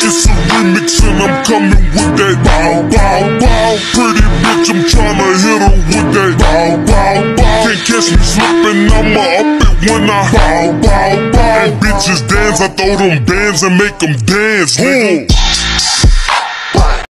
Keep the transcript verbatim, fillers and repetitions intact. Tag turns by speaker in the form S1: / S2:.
S1: It's a remix and I'm coming with that bow, bow, bow. Pretty bitch, I'm tryna hit her with that bow, bow, bow. Can't catch me slipping, I'ma up it when I bow, bow, bow. And bitches dance, I throw them bands and make them dance, nigga.